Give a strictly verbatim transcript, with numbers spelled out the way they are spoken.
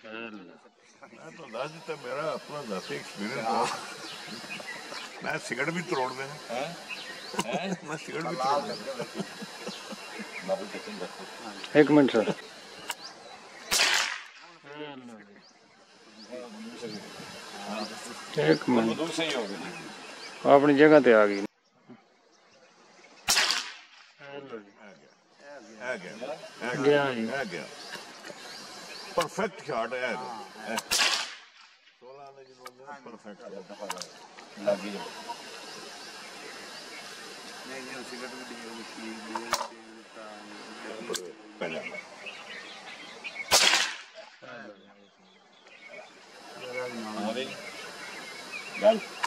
मैं तो दस दिता मेरा अपना जाती एक्सपीरियंस मैं सिगरेट भी तोड़ दें मैं सिगरेट भी तोड़ दें एक मिनट सर एक मिनट अपनी जगह पे आ गई परफेक्ट शॉट है परफेक्ट Done.